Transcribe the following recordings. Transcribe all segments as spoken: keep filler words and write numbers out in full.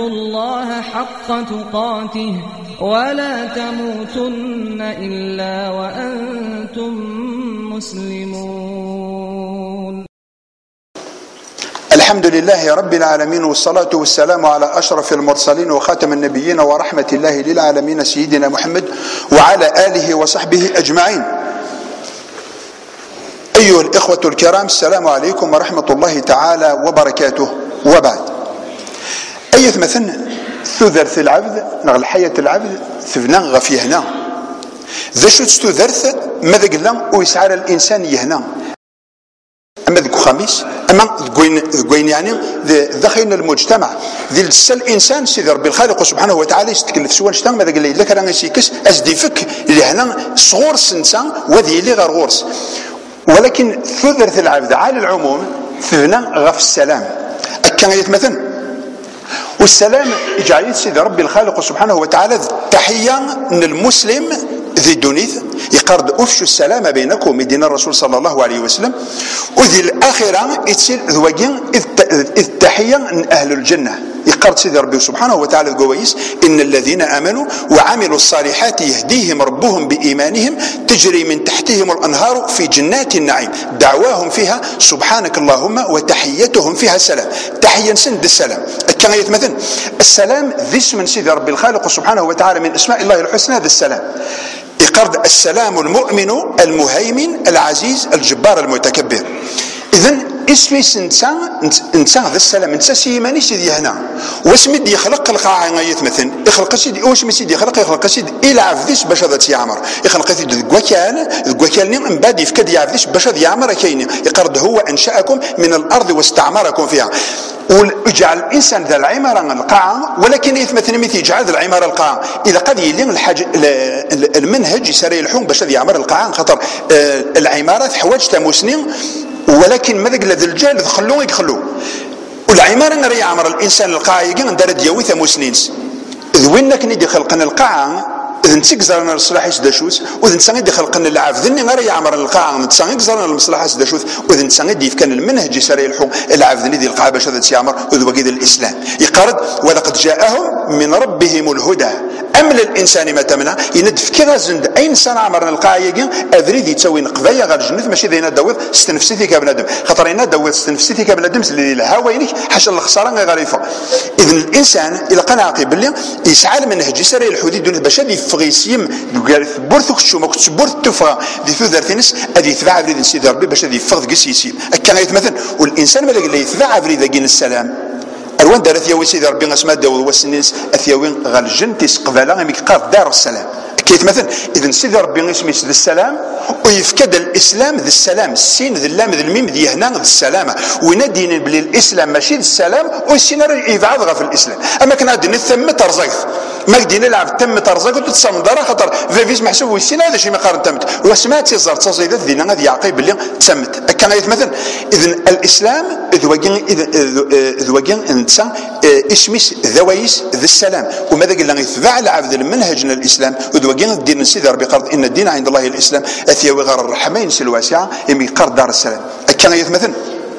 اتقوا الله حق تقاته ولا تموتن إلا وأنتم مسلمون. الحمد لله رب العالمين، والصلاة والسلام على أشرف المرسلين وخاتم النبيين ورحمة الله للعالمين سيدنا محمد وعلى آله وصحبه أجمعين. أيها الإخوة الكرام، السلام عليكم ورحمة الله تعالى وبركاته. وبعد، أيث مثلا ثذرث العبد نغل حياة العبد ثبنا غفي هنا ذا شو تستذرث ماذا قلنا ويسعى الإنسان يهنا أما ذكو خميس أما ذكوين يعني ذخين المجتمع ذي السل الإنسان سيدي ربي الخالق سبحانه وتعالى يستكلف سوى نشتان ماذا قال لي لك رانا سيكس أزدي فك اللي هنا صغور سنسان وذي اللي غير غورس. ولكن ثذرث العبد على العموم ثبنا غف السلام كان يتمثل، والسلام يجعل سيدي ربي الخالق سبحانه وتعالى تحية من المسلم ذي الدنيث يقرد أفشوا السلام بينكم مدينة الرسول صلى الله عليه وسلم. وذي الآخرة يتصير ذوقين إذ تحية من أهل الجنة يقرد سيدي ربي سبحانه وتعالى قويس إن الذين آمنوا وعملوا الصالحات يهديهم ربهم بإيمانهم تجري من تحتهم الأنهار في جنات النعيم دعواهم فيها سبحانك اللهم وتحيتهم فيها سلام. تحية سند السلام كان يتمثل السلام ذي اسم سيدي ربي الخالق سبحانه وتعالى من أسماء الله الحسنى هذا السلام يقرد السلام المؤمن المهيمن العزيز الجبار المتكبر. إذن اسمي سنسان انسان ذا السلام انسان سيماني سيدي هنا واسمد يخلق القاعة يتمثل يخلق سيدي واش من سيدي يخلق يخلق سيدي إلى عفديش باش هذا يعمر يخلق سيدي ذكوكان ذكوكان من بعد يفكد يعفديش باش هذا يعمر كاين يقرد هو أنشأكم من الأرض واستعمركم فيها ويجعل الانسان ذا العماره القاعه. ولكن يتمثل مثل يجعل ذا العماره القاعه اذا قد يلين الحاج المنهج يسري الحوم باش يعمر القاعه خاطر العمارات حوايج تاع مسنين. ولكن ماذا قال ذا الجال يخلوه يخلوه والعماره نرى يعمر الانسان القاعه يقول ندار دياوي ثا مسنين ذوينك ندي خلقنا القاعه إذا نتسكزرنا الصلاح يسداشوس وإذا نتسانيد خلقنا اللعاب ذني غير يعمر القاعة نتسانيد زرنا المصلحة يسداشوس وإذا نتسانيد يفكان المنهج يسري الحوم اللعاب ذني ذي القاعة باش هذا يعمر وذو بقيد الإسلام يقرد ولقد جاءهم من ربهم الهدى أم للإنسان ما تمنى يندف كذا زند أي إنسان عمرنا القاعة يجي أذريد يتسوي نقضية غير جنة ماشي ذي ندوض استنفسيتي كبنادم خاطر يندوض استنفسيتي كبنادم اللي الهوا ينك حاشا الخسارة غريفة. إذن الإنسان إذا قنع قبل يسعى المنهج يسري الحدود باش هذه فغيسيم برثك شو ما كنت برث تفا دي ثوذر تنس ادي تبع فريد سيدي ربي باش هذه فغ قسيسي كان يتمثل. والانسان ماذا قال لي يتبع فريد كين السلام الوان دارت يا سيدي ربي اسماء داوود والسنيس اثياوين غال جنتيس قباله مي قار دار السلام كيف مثلا. اذا سيدي ربي اسمه سيد السلام ويفكد الاسلام ذي السلام السين ذي اللام ذي الميم ذي هنا ذي السلامه وينادي بلي الاسلام ماشي ذي السلام والسين يبعد غا في الاسلام. اما كان عندنا ثم ترزقت ما قدينا نلعب تم ترزق وتتصندر خاطر فيفيز محسوب والسين هذا شيء ما قارن تمت وسمعت تزار تصيدات ذينا هذه يعقيب اللي تسمت كان يتمثل. اذا الاسلام اذ وجن اذ وجن انسان اسميس ذويس ذي السلام وماذا قال لنا يتبع العبد المنهجنا الاسلام اذ وجن الدين سيدي ربي قرض ان الدين عند الله الاسلام اثيوي غير الرحمين الواسعه يمي قرض دار السلام كان يتمثل.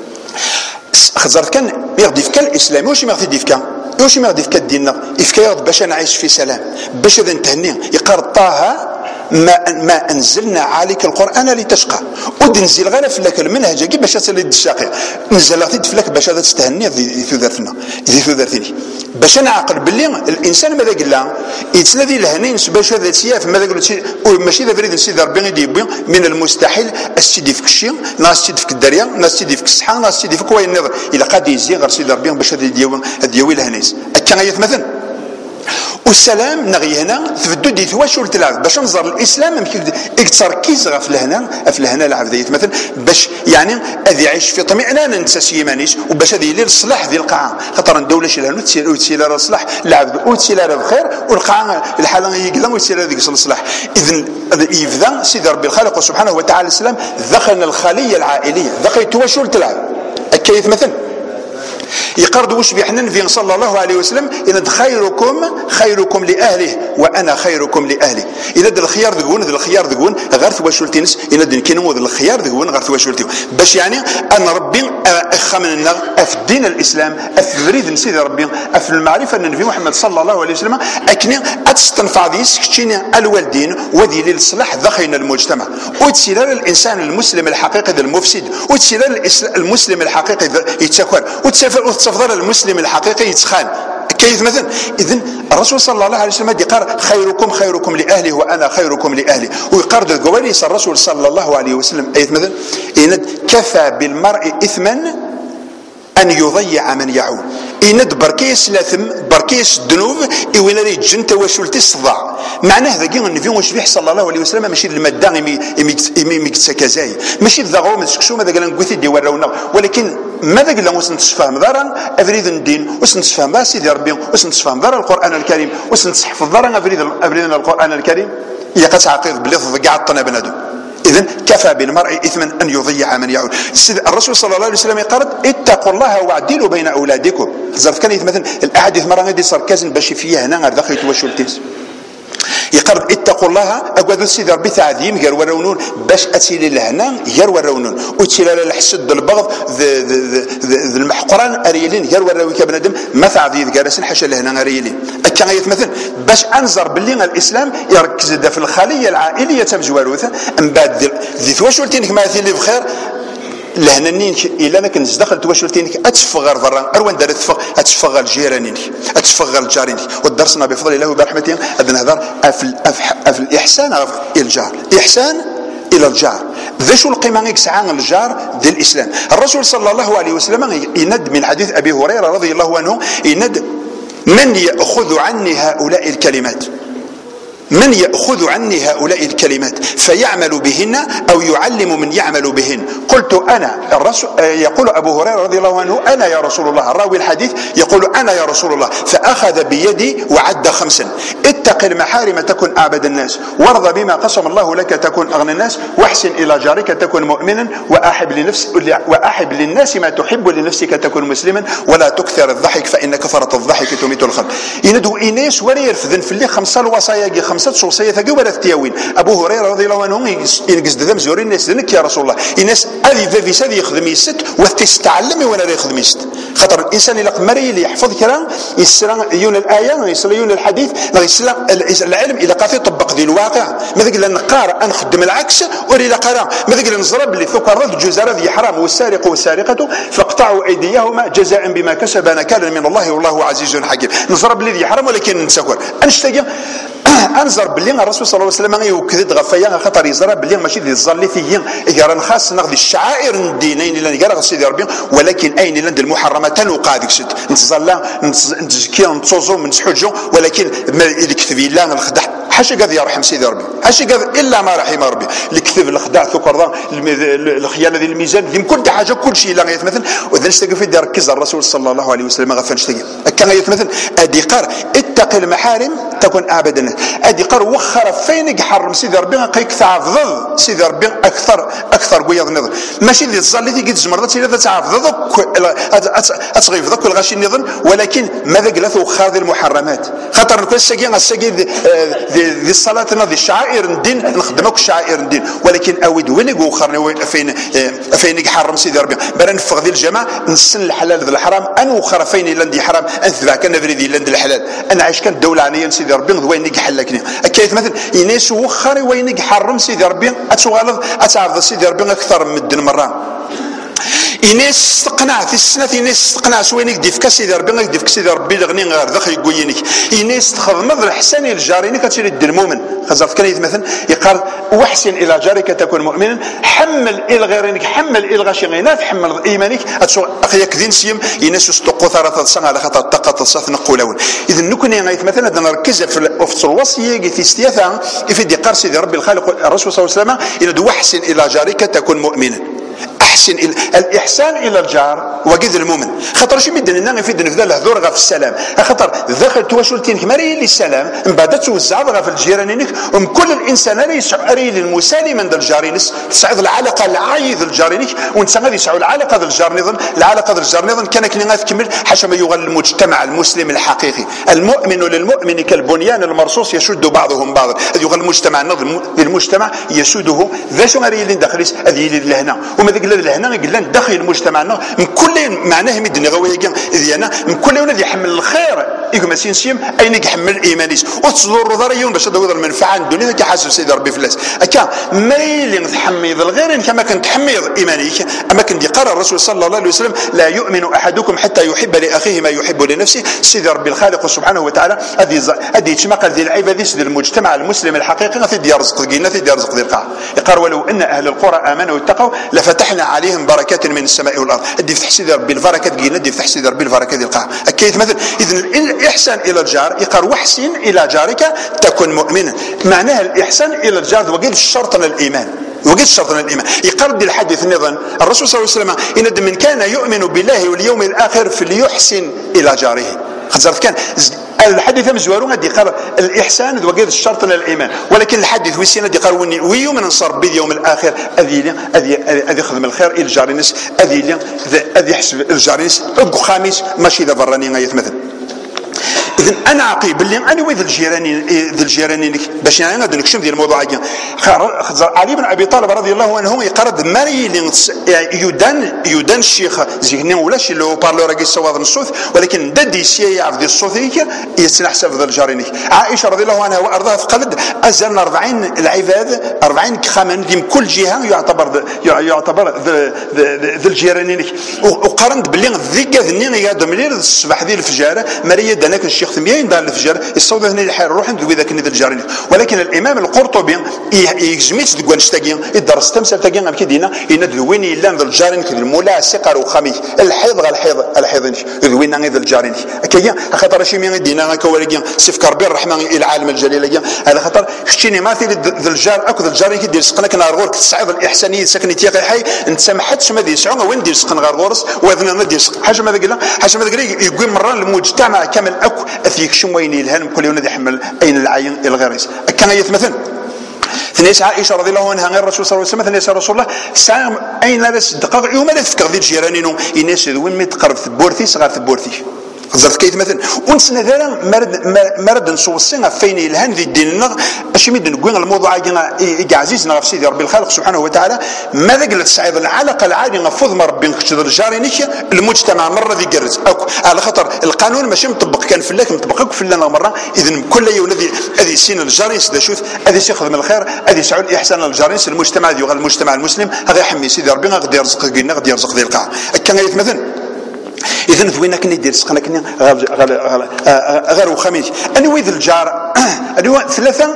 خزرت كان يغدي في الاسلام واش ما يغدي في واش ما غادي يفكا ديننا يفكا باش نعيش في سلام باش هذا نتهني يقرا طه ما ما انزلنا عليك القران لتشقى ودنزل غير في لك المنهج كي باش تصل للشقي نزل غادي في لك باش هذا تستهني في ثلاثنا في ثلاثني باش نعقل باللي الانسان ماذا قال له يتسلذي الهنين باش هذا سياف ماذا قال ماشي ذا فريد سيدي ربي يدير من المستحيل السيدي في الشيء ناس سيدي في الدريا ناس سيدي في الصحه ناس سيدي في كوين النظر الى قد يزي غير سيدي ربي باش هذا ديال ديال الهنيس كان يتمثل. والسلام نغي هنا تبدو دي ثواشور تلعب باش نظر الاسلام يمكن تركيز في الهنا في الهنا العبد يتمثل باش يعني اذي يعيش في طمئنان ننسى سيمانيش وباش هذه اللي الصلاح ذي القاعه خاطر الدوله شي لها تسير وتسير الصلاح العبد وتسير بخير والقاعه الحاله يقلم وتسير هذيك الصلاح. اذا يفذا سيدي ربي الخالق سبحانه وتعالى السلام دخلنا الخليه العائليه دخل تواشور تلعب كيف مثل يقرض وش بيحنن في صلى الله عليه وسلم إن خيركم خيركم لأهله وانا خيركم لاهلي. اذا د الخيار ذكون ذ الخيار ذكون غير تواشلتينس الا د كينو ذ الخيار ذكون غير تواشلتيو باش يعني ان ربي اخمنا في الدين الاسلام في بريد نسيد ربي في المعرفه ان النبي محمد صلى الله عليه وسلم اكني اتستنفع ذي سكتشيني الوالدين وذي للصلاح ذخين المجتمع وتسير الانسان المسلم الحقيقي المفسد وتسير المسلم الحقيقي يتسكر وتسفر المسلم الحقيقي يتخان كيف مثلا. اذن الرسول صلى الله عليه وسلم يقال خيركم خيركم لاهله وانا خيركم لاهلي ويقارد القواليس الرسول صلى الله عليه وسلم ايث مثلا إن كفى بالمرء اثما ان يضيع من يعول إند بركيس لاثم بركيس الذنوب وين راه يجن تواشلتي الصداع معناه ذاك النبي واش فيه صلى الله عليه وسلم ماشي الماده مي كزاي ماشي ذا ما تسكشو ماذا قال نقول دي وراونا ولكن ماذا قال واش نتفهم دارا افريد الدين واش نتفهم با سيدي ربي واش نتفهم دارا القران الكريم واش نتحفظ دارا افريد افريد القران الكريم هي قتعقيد بلفظ كاع الطنا بنادم. إذن كفى بالمرء إثما أن يضيع من يعول. الرسول صلى الله عليه وسلم يقول اتقوا الله واعدلوا بين أولادكم. زرت كان مثلا الأحاديث مرة غادي صار كازن باش فيها هنا غير داخل تواشلتيس. يقول اتقوا الله أقعدوا سيدي ربي تعظيم غير ورونون باش أتيلي لهنا غير ورونون وتيلا للحسد البغض ذي المحقران أريلين غير ورويك بنادم ما تعظيم جالسين حاشا لهنا أريلين. كان مثلا باش انظر باللي الاسلام يركز في الخليه العائليه تمجواروثه من بعد ذي تواشلتينك ما اللي بخير لهنا نين الا انا كنزدخل تواشلتينك اتفغر برا اروان دار تفغ اتفغر الجيرانينك اتفغر الجارينك ودرسنا بفضل الله وبرحمته هذا نهضر في في الاحسان الى الجار احسان الى الجار ذا شو القيمه يسعى الجار ديال الاسلام. الرسول صلى الله عليه وسلم يند من حديث ابي هريره رضي الله عنه يند من يأخذ عني هؤلاء الكلمات من يأخذ عني هؤلاء الكلمات فيعمل بهن أو يعلم من يعمل بهن. قلت أنا الرسول يقول أبو هريرة رضي الله عنه أنا يا رسول الله الراوي الحديث يقول أنا يا رسول الله فأخذ بيدي وعد خمسا اتق المحارم تكن أعبد الناس وارضى بما قسم الله لك تكن أغنى الناس واحسن إلى جارك تكن مؤمنا وأحب لنفس وأحب للناس ما تحب لنفسك تكن مسلما ولا تكثر الضحك فإن كثرة الضحك تميت الخلق. يندو إناس ولا يرفذن في اللي خمسة الوصايا خمسة شخصية ثقيل ولا التياوين. أبو هريرة رضي الله عنه ينقص ذم زورين الناس ذنك يا رسول الله الناس هذه ذي سذي يخدم يست وتستعلم ولا يخدم يست خاطر الإنسان إلا قمري اللي يحفظ كلام يسرى يون الآية ويسرى يون الحديث يسرى العلم إلى قافي طبق ذي الواقع ماذا قال نقار نخدم العكس ولا قرا ماذا قال نضرب اللي ثقر الجزر ذي حرام والسارق والسارقة فاقطعوا أيديهما جزاء بما كسب نكالا من الله والله عزيز حكيم. نضرب الذي حرام ولكن نسكر أنشتاق انظر باللي الرسول صلى الله عليه وسلم يوكد غفيا خطر يزرى باللي ماشي ديال الظل فيه غير خاص ناخذ الشعائر الدينين اللي نقرا سيدي ربي ولكن اين لند المحرمات تنوقع ديك الشيء نتزلى نتزكي نتصوزو نتحجو ولكن الكتب لا الخدع حاشا قاضي يرحم سيدي ربي حاشا قاضي الا ما رحم ربي الكذب الخداع ثكر الخيانه ديال الميزان ديال كل حاجه كل شيء لا مثلا واذا نشتاق في ركز الرسول صلى الله عليه وسلم غفا نشتاق كان مثلا ادي قار اتق المحارم تكون ابدا الناس ادي قار وخر فين يحرم سيدي ربي قيك تعفض سيدي ربي اكثر اكثر قياض النظر ماشي اللي تصلي تيجي تزمرض سيدي تعفض اتغيف ذاك الغاشي النظر ولكن ماذا قالت وخاذ المحرمات خاطر كل ساقي ساقي ذي الصلاه ذي الشعائر الدين نخدمك شعائر الدين ولكن اويد وين يوخرني فين فين يحرم سيدي ربي بلا نفغ ذي الجماعه نسن الحلال ذي الحرام انا وخر فين لندي حرام انثبع كان فري ذي لند الحلال انا عايش كان الدوله عنيا سيدي ربي وين يحلكني كيف مثلا يناس وخر وين يحرم سيدي ربي اتغلظ اتعرض سيدي ربي اكثر من الدن مره إناس استقنع في السنة إناس استقنع سوينك ديفك سيدي ربي غير ديفك سيدي ربي لغني غير ذخ يقوينك إناس تخدم الحسن الجارين كتير الدين المؤمن خزرت كان مثلا يقال واحسن إلى جارك تكون مؤمنا حمل إلى غيرك حمل إلى غاشينا تحمل إيمانك أتسو أخيك ذين سيم إناس استقوا ثلاثة سنة على خطر طاقة الصف نقولون إذا نكون يعني مثلا بدنا نركز في في الوصية في استياثة في دقار سيدي ربي الخالق الرسول صلى الله عليه وسلم إلى واحسن إلى جارك تكون مؤمنا احسن الاحسان الى الجار وقد المؤمن خاطر شي مدن لنا في نفذ الهضور غا في السلام خاطر دخل تواشلتينك مري للسلام من بعد توزع غا في الجيرانينك ام كل الانسان راه يسعى للمسالمه ديال الجارينس تصعد العلاقه العايذ الجارينك وانت غادي يسعوا العلاقه ديال الجار نظام العلاقه ديال الجار نظام كان كلي غتكمل حاشا ما يغل المجتمع المسلم الحقيقي المؤمن للمؤمن كالبنيان المرصوص يشد بعضهم بعضا يغل المجتمع النظم المجتمع يسوده ذا شو غير اللي ندخليس هذه اللي لهنا وما ذاك لهنا قلنا ندخل المجتمع من كل معناه مدني غويه ديالنا من كل يوم يحمل الخير يقوم سينسيم اين يحمل الايمانيس وتصدر ضريون باش تدور المنفعه الدنيا كحاسب سيدي ربي فلاس هكا مايل تحميض الغير كما كنت تحميض ايمانيك اما كان قال الرسول صلى الله عليه وسلم لا يؤمن احدكم حتى يحب لاخيه ما يحب لنفسه سيدي ربي الخالق سبحانه وتعالى هذه هذه تشمق هذه العباده ديال المجتمع المسلم الحقيقي في ديار رزق ديالنا في ديار رزق ديال القاع يقال ولو ان اهل القرى امنوا واتقوا لفتحنا عليهم بركات من السماء والارض ادي فتح سيدي ربي البركات ديالنا ادي فتح سيدي ربي البركات ديال القاع كيف مثلا اذا الاحسان الى الجار يقال واحسن الى جارك تكن مؤمنا معناها الاحسان الى الجار وقيد الشرط الايمان وقيد الشرط الايمان يقرد الحديث نظام الرسول صلى الله عليه وسلم ان من كان يؤمن بالله واليوم الاخر فليحسن الى جاره خاطر كان الحديث مزوارون غادي قال الاحسان وقيد الشرط للايمان ولكن الحديث ويسين غادي قال ويؤمن نصر باليوم الاخر هذه هذه هذه خدم الخير الى الجارينس هذه هذه يحسب الجارينس خامس ماشي ذا براني غايه مثلا اذا انا عقيب اللي انا وذ الجيراني ذي الجيراني باش انا غادي نكشف ديال الموضوع كاع علي بن ابي طالب رضي الله عنه يقرد ماري يدان يدان الشيخ زيني ولا شي لو بارلور راكي صواد الصوت ولكن ددي سي يعرف الصوتيك يتنحسب ذا الجاريني عائشه رضي الله عنها وارضاها فقدت ازال أربعين العباد أربعين خامن ديم كل جهه يعتبر يعتبر ذا الجيراني وقارنت باللي ذيك ذني يا دملير الصباح ديال الفجاره ماري دانك الشيخ ثمانين دار الفجر يصوب هنا الحال روح ندوي ذاك النذ الجاري ولكن الامام القرطبي يجميت تقول نشتاقين يدرس تمثال تاقين غير كيدينا يندوين الا ذا الجاري كذا المولا سقر وخميس الحيض غير الحيض الحيض ذوينا غير ذا الجاري كيا خاطر شي مين دينا كوالكين سيف كربي الرحمن الى العالم الجليل على خاطر شتيني ماثل ذا الجار اكو ذا الجاري كيدير سقنا كنا غور تصعيد الاحسانيه سكني تيقي حي انت سمحتش ما دي سعون وين دير سقنا غير غورس وذنا ندير حاجه ما قلنا حاجه ما قلنا يقول مره المجتمع كامل اكو اثيك شم وين الهلم كل يوم يحمل اين العين الغريس كان يتمثل ثنيس عائشه رضي الله عنها غير الرسول صلى الله عليه وسلم ثنيس رسول الله سام اين لاس دقائق يوم لا تفكر ذي جيرانينو الناس وين ما تقرب في بورتي صغار في بورتي زرت كيف مثلا ونسنا ذا مرد مرد نصوصينا فين الهان ذي ديننا اش ميد نقول الموضوع كاع عزيزنا في سيدي ربي الخالق سبحانه وتعالى ماذا قلت سعيد العلاقه العاديه نفض ما ربي نكتشف الجارينيك المجتمع مره ذي قرز على خاطر القانون ماشي مطبق كان في الله مطبق في الله مره اذا كل يوم الذي هذه سين الجاري سدا شوف هذه يخدم الخير هذه يسعود الاحسان للجاري المجتمع ذي المجتمع المسلم هذا يحمي سيدي ربي غادي يرزق قلنا غادي يرزق ذي القاع كان مثلا اذا ذوينا كني دير سقنا كني غير وخميس انا ويذ الجار انا ثلاثه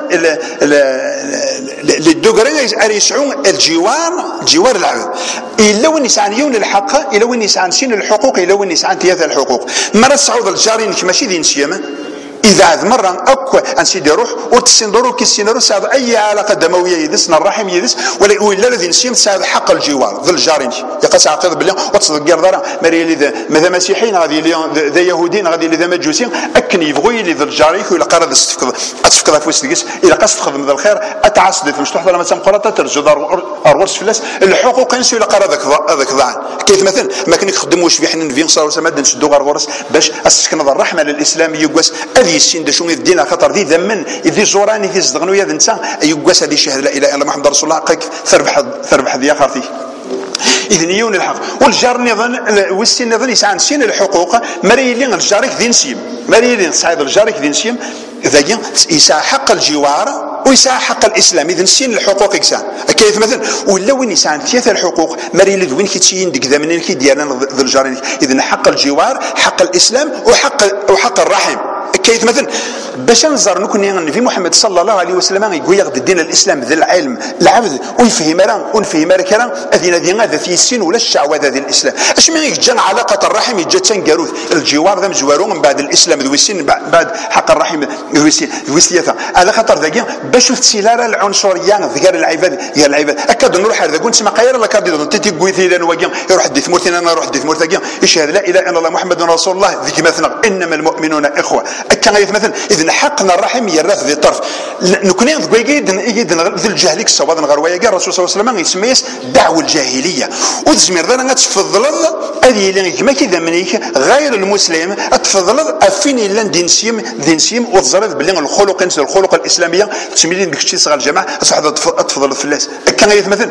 للدوغري يسعون الجوار جوار العبد الا وين يسعنيون الحق الا وين يسعنسين الحقوق الا وين يسعن ثلاثه الحقوق مره صعود الجارين ماشي دين سيما اذا عاد مره اكو انسيدي روح وتسندرو كيسينرو ساعد اي علاقه دمويه يدسنا الرحم يدس ولا الذي نسيم ساعد حق الجوار ذا الجارين يقاس عقيد بالله وتصدق غير مري اللي ذا مسيحيين غادي ذا يهوديين غادي ذا مجوسين اكن يبغوا لي ذا الجاري ولا قرض استفقد اتفقد في وسط الى قصد تخدم ذا الخير اتعصد مش تحضر مثلا قرطه ترجو ارورس فلاس الحقوق ينسوا الى قرض هذاك ضاع كيف مثلا ما كان يخدموش في حنا في صار سماد نشدوا غير ورس باش اسكن الرحمه للاسلام يقاس السين دا شنو يدينا خاطر ذي ذمن ذي زوراني ذي صدقنو يا انسان يقاس هذه الشهاده لا اله الا الله محمد رسول الله قك تربح تربح ذي اخرتي اذن يون الحق والجار نظن والسين نظن يسعى سين الحقوق مريلين الجارك ذي نسيم مريلين صعيد الجارك ذي نسيم ذاك يسعى حق الجوار ويسعى حق الاسلام اذا سين الحقوق يسعى كيف مثلا ولا وين يسعى ثلاثه الحقوق مريلين وين كيتشين ديك ذا منين كي ديالنا ذا الجارين اذا حق الجوار حق الاسلام وحق وحق الرحم كيف مثلا باش نزار نكون في محمد صلى الله عليه وسلم يقول يغد الدين الاسلام ذا العلم العبد ويفهم راه ونفهم راه كلام اذن ذي هذا في السن ولا الشعوذه ذا الاسلام اش من يجن علاقه الرحم يجا تنقاروث الجوار ذا مزوارو من بعد الاسلام ذوي السن بعد حق الرحم ذوي السن ذوي السياثه على خاطر ذاك باش تسيلاره العنصريه ذكر العباد يا العباد اكاد نروح هذا كنت سما قاير لا كادي تيتي كويثي وكا يروح دي ثمرتين انا نروح دي ثمرتين يشهد لا اله الا الله محمد رسول الله ذيك مثلا انما المؤمنون اخوه كان مثلا اذا حقنا الرحم يراث ذي طرف نكون يد يد ذي الجاهليك الصواد غروايا قال الرسول صلى الله عليه وسلم يسميس دعوه الجاهليه وتزمير ذا تفضل هذه اللي كما كذا منيك غير المسلم تفضل افين الا دينسيم دينسيم وتزرد بلي الخلق الخلق الاسلاميه تسميين ديك الشيء صغار الجماعه صح تفضل الفلاس كان مثلا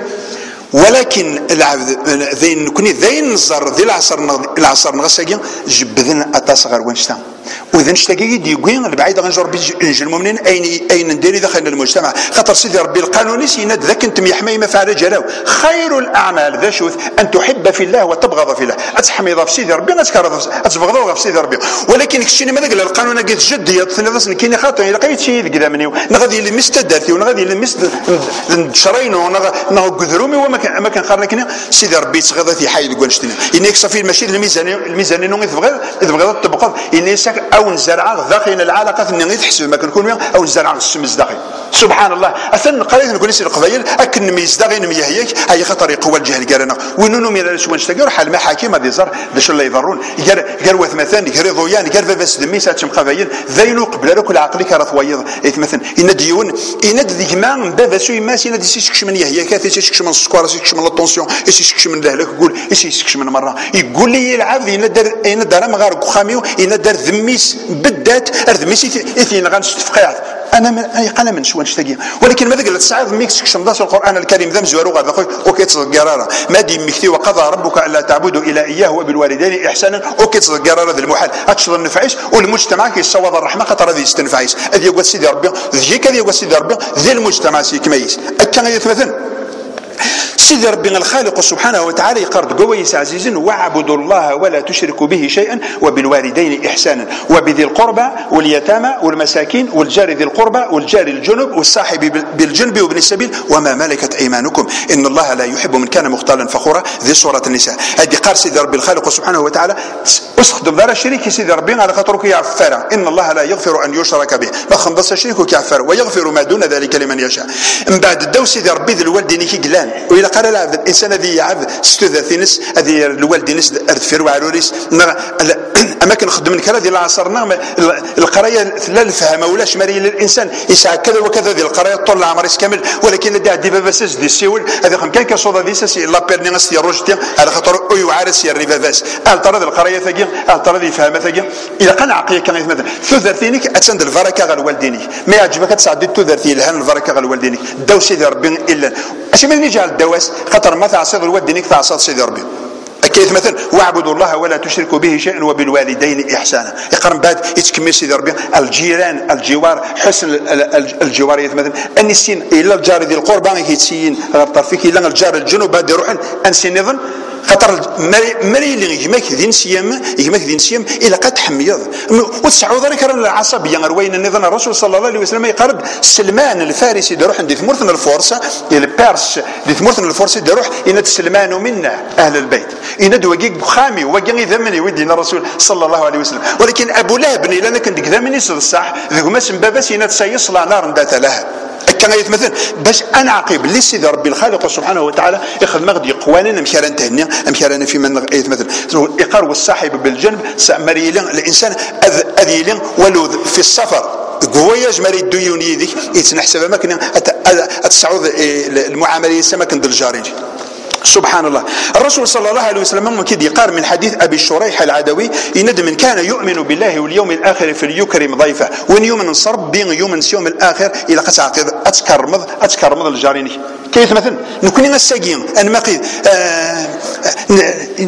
ولكن العبد ذين كوني ذين نزر ذي العصر العصر نغساكي جبذن اتصغر وانشتا واذا نشتاقي يقول البعيد غنجر بيج المؤمنين اين اين ندير داخل المجتمع خاطر سيدي ربي القانوني سيناد ذاك انت يحمي ما فعل جراو خير الاعمال ذا شوث ان تحب في الله وتبغض في الله اتحمي في سيدي ربي غتكرر تبغضوا في سيدي ربي ولكن كشيني ما قال القانون قالت جد يتصل كاين خاطر لقيت شي كذا مني نغادي اللي مستدرتي ونغادي اللي مست نشرين ونغ قذرومي وما كان ما كان خارنا كنا سيدي ربي تغضى في حي يقول نشتنا انك صافي ماشي الميزان الميزان انه يتبغى يتبغى تبقى اني او نزرع داخل العلاقه اني تحسب ما كنكون او نزرع السمز داخل سبحان الله اثن قريت نقول نسير القبائل اكن ميز داغين ميهيك هي خطر يقوى الجهل قالنا ونونو من الاسوان شتاقر حال ما حاكم هذه زر باش لا يضرون قال قال وثمثان قال ضويان قال بس دميس تم قبائل ذينو قبل لك العقل كرثويض مثلا ان ديون ان ديما بابا سوي ما سينا دي سيكش من يهيك سيكش من السكر سيكش من الطونسيون سيكش من الاهلك يقول سيكش من مره يقول لي العبد ان دار ان دار مغارق خاميو ان دار ذميس بدات ذميس اثنين غنستفقعت انا من اي قلم نشوى نشتاقي ولكن ماذا قالت سعاد ميكس كشمداس القران الكريم ذم زوارو غادي خويا وكيتصل قراره ما دي مكتي وقضى ربك الا تعبدوا الا اياه وبالوالدين احسانا وكيتصل قراره ذا المحال اتشر النفعيس والمجتمع كيصوض الرحمه خاطر هذه يستنفعيس هذه يقول سيدي ربي ذيك هذه يقول سيدي ربي ذي المجتمع سيكميس كان يتمثل سيدي ربنا الخالق سبحانه وتعالى يقرد قويس عزيز واعبدوا الله ولا تشركوا به شيئا وبالوالدين إحسانا وبذي القربى واليتامى والمساكين والجار ذي القربى والجار الجنب والصاحب بالجنب وابن السبيل وما ملكت أيمانكم إن الله لا يحب من كان مختالا فخورا ذي سورة النساء. هذه قال سيدي ربي الخالق سبحانه وتعالى استخدم دار الشريك سيدي ربنا على خاطرك يعفر إن الله لا يغفر أن يشرك به ما خنبص الشريك يعفر ويغفر ما دون ذلك لمن يشاء. من بعد الدو سيدي ربي ذي الوالدين كيقلان وإلى قال العبد الانسان الذي يعبد ستة نس هذه الوالدين نس اذفر وعروريس اماكن نخدم من كذا ديال العصر القرايه لا الفهم ولاش مري للانسان يسعى كذا وكذا ديال القرايه طول العمر كامل ولكن دا دي باباساس دي السيول هذا كان كان كصودا دي سي لا بيرنيس ديال روجتي على خاطر او يعارس يا الريفافاس ال ترى القرايه ثقيل ال ترى يفهم ثقيل اذا كان عقليه كان مثلا ثلاثينك اتسند البركه غير والدينك ما يعجبك تسعد ثلاثي الهان البركه غير والدينك داو سيدي ربي الا اش من يجي على الدواس خاطر ما تعصيد الوالدينك تعصيد سيدي ربي كيف مثلا واعبدوا الله ولا تشركوا به شيئا وبالوالدين احسانا يقرن بعد يتكمل سيدي ربي الجيران الجوار حسن الجوار مثلا النسين الا الجار ذي القربى كيتسين غير طرفيك الا الجار الجنوب هذا يروح انسين ايضا خاطر مري اللي يجمك ذي نسيام يجمك ذي نسيام الى قد حميض وتسعوا ذلك العصبيه روينا النظام الرسول صلى الله عليه وسلم يقرب سلمان الفارسي يروح عند ثمرثن الفرس البارس دي ثمرثن الفرس يروح ان سلمان منا اهل البيت ان دوقيق خامي وقي ذمني ودينا الرسول صلى الله عليه وسلم ولكن ابو لهب الا انا كندك ذمني الصح ذوك ما سباباس ان تسيصلى نار ذات لهب كان يتمثل باش انا عقيب اللي سيدي ربي الخالق سبحانه وتعالى ياخذ مغدي قوانين مشارن تهنيا مشارن في من يتمثل الاقار والصاحب بالجنب مريلا الانسان اذيل ولو في السفر قوياج مري الديون يديك يتنحسب ما كنا التسعود المعامله سما كند الجارين سبحان الله. الرسول صلى الله عليه وسلم كيد يقار من حديث ابي شريح العدوي ان من كان يؤمن بالله واليوم الاخر فليكرم ضيفه وان يوم نصرب بين يوم يوم الاخر الى قصعت اتكرمض اتكرمض الجارين كيف مثلا نكون الساقين ان ما قيد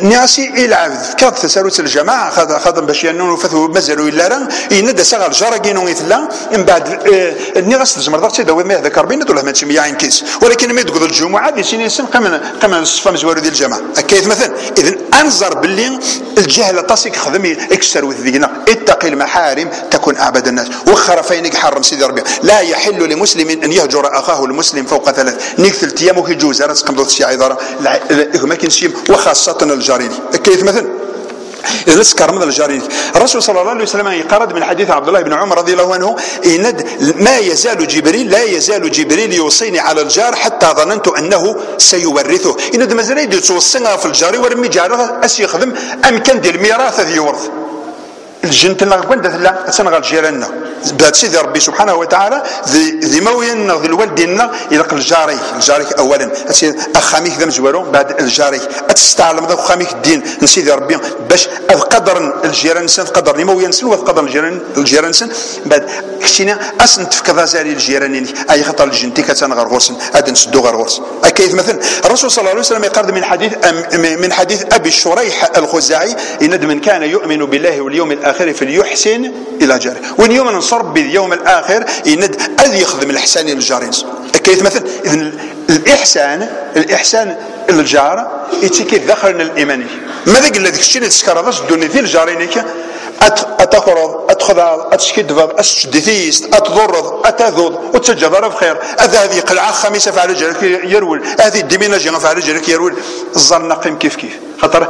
ناسي الى عبد كاد تسالوت الجماعه خذ خذ باش ينون فثو مازالوا الا راه يند سغال جراكينو يتلا من بعد نيغاس تزمر ضغط داوي ما هذاك ربينا ولا ما تسمي عين كيس ولكن ما تقول الجمعه دي سنين سن قام قام الصفه مزوار ديال الجماعه كيف مثلا اذا انظر باللي الجهل طاسك خدم يكسر وذينا اتقي المحارم تكون اعبد الناس وخر فينك حرم سيدي ربي لا يحل لمسلم ان يهجر اخاه المسلم فوق ثلاث نكثل تيام وكيجوز راه تقبض شي عذره ما كاينش وخاصه الجارين كيف مثلا إذا سكر من الجارين الرسول صلى الله عليه وسلم يقرد من حديث عبد الله بن عمر رضي الله عنه إند ما يزال جبريل لا يزال جبريل يوصيني على الجار حتى ظننت أنه سيورثه إند مازال يدير توصينا في الجار ورمي جاره أس يخدم أم كان ديال الميراث ذي يورث الجنة لا كنت لا سنغال جيراننا بعد سيدي ربي سبحانه وتعالى ذي ذي موينا ذي الوالدين إلى الجاري الجاري أولا أخاميك ذا مزورو بعد الجاري أتستعلم ذا أخاميك الدين نسيدي ربي باش قدر الجيران سن قدر لموين سن وقدر الجيران الجيران سن بعد كشينا أسن تفكذا زالي الجيرانين أي خطر الجنتي كتان غير غرسن أدن نسدو غير غرس أكيد مثلا الرسول صلى الله عليه وسلم يقرد من حديث من حديث أبي شريح الخزاعي إن من كان يؤمن بالله واليوم الآخر فليحسن إلى جاره وإن يوم نصرب باليوم الآخر يند أذ يخدم الإحسان للجارين كيف مثلا إذن الإحسان الإحسان الجار يتكي ذخرنا الإيماني ماذا قال لك الشيء اللي تسكر هذا الدنيا في الجارينك أتخرض أتخذ أتشكدفض أتشدثيست أتضرض أتذوض وتجدر بخير هذا هذه قلعة خميسة فعل جارك يرول هذه الدمينة جينا فعل جارك يرول الظن نقيم كيف كيف خطر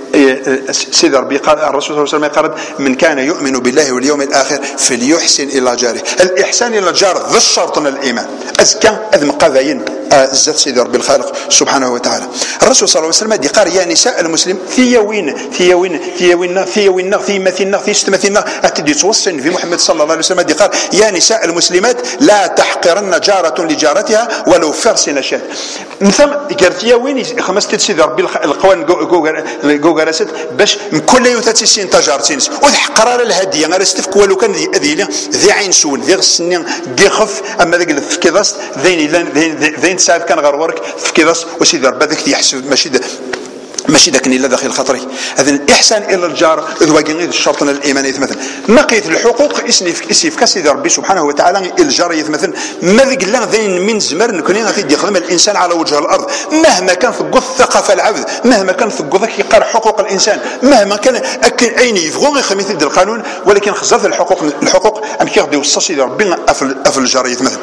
سيد ربي قال الرسول صلى الله عليه وسلم قال من كان يؤمن بالله واليوم الآخر فليحسن إلى جاره الإحسان إلى الجار ذا الشرط من الإيمان أزكى أذم قذين الزت سيد ربي الخالق سبحانه وتعالى الرسول صلى الله عليه وسلم قال يا نساء المسلم ثيوين ثيوين ثيوين ثيوين في مثلنا في ستمثلنا أتدي توصن في محمد صلى الله عليه وسلم قال يا نساء المسلمات لا تحقرن جارة لجارتها ولو فرس نشات مثل قال ثيوين خمسة سيد ربي القوان جوجرست باش كل يوتاتيسين تجارتين وحقرار الهديه غير استفك ولو كان ذي ذي عين سون ذي السنين ذي خف اما ذاك الفكيداس ذين ذين ساعات كان غير ورك فكيداس وسيدي ربي ذاك يحسب ماشي ماشي ذاك اللي داخل خطري هذا الاحسان الى الجار ذواقين الشرط الايماني مثلا نقيت الحقوق اسنف اسف كسيدي ربي سبحانه وتعالى الجار مثلا ما ذاك لا ذين من زمر نكون غادي يخدم الانسان على وجه الارض مهما كان في الثقافه العبد مهما كان في ذاك يقرا حقوق الانسان مهما كان اكل عيني يبغوا يخميت يد القانون ولكن خزرت الحقوق الحقوق ام كيغدي يوصل سيدي ربي في الجار مثلا